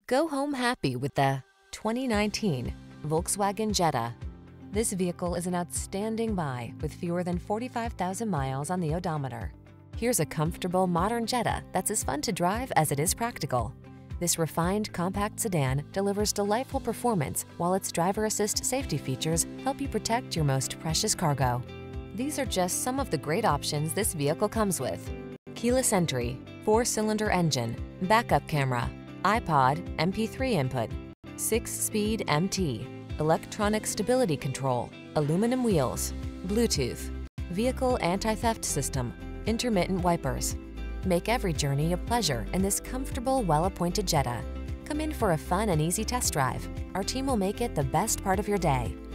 Go home happy with the 2019 Volkswagen Jetta. This vehicle is an outstanding buy with fewer than 45,000 miles on the odometer. Here's a comfortable, modern Jetta that's as fun to drive as it is practical. This refined, compact sedan delivers delightful performance while its driver assist safety features help you protect your most precious cargo. These are just some of the great options this vehicle comes with: keyless entry, 4-cylinder engine, backup camera, iPod, MP3 input, 6-speed MT, electronic stability control, aluminum wheels, Bluetooth, vehicle anti-theft system, intermittent wipers. Make every journey a pleasure in this comfortable, well-appointed Jetta. Come in for a fun and easy test drive. Our team will make it the best part of your day.